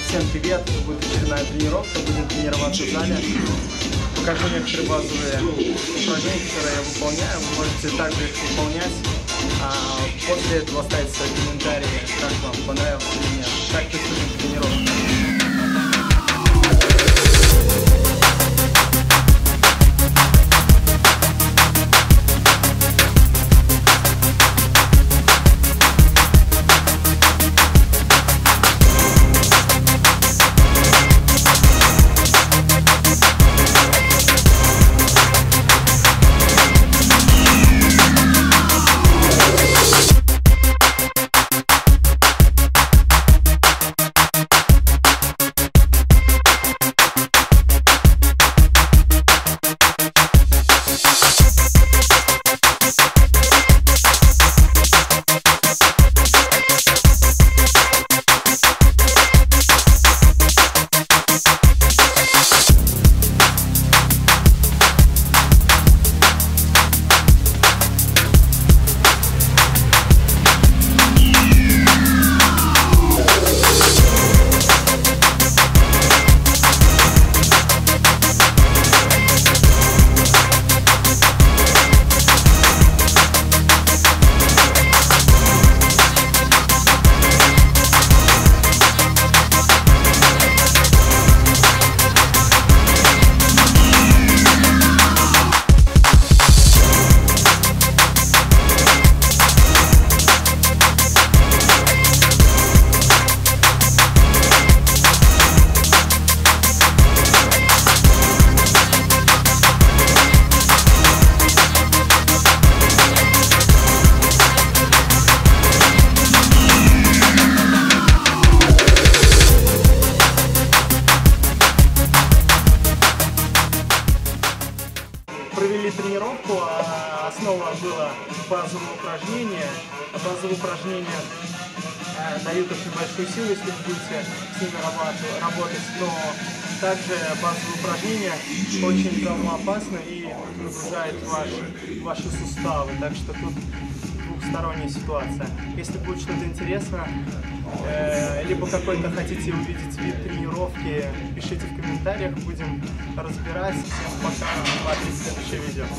Всем привет! Это будет очередная тренировка. Будем тренироваться в зале. Покажу некоторые базовые упражнения, которые я выполняю. Вы можете также их выполнять. После этого оставить свои комментарии, как вам понравилось или нет. Так приступим к тренировке. Провели тренировку, основа была базовое упражнение. Базовые упражнения дают очень большую силу, если вы будете с ними работать, но также базовые упражнения очень травмоопасны и нагружают ваши суставы, так что тут двухсторонняя ситуация. Если будет что-то интересно, либо какой-то хотите увидеть вид тренировки, пишите в комментариях, будем разбирать. Всем пока, смотрите следующее видео.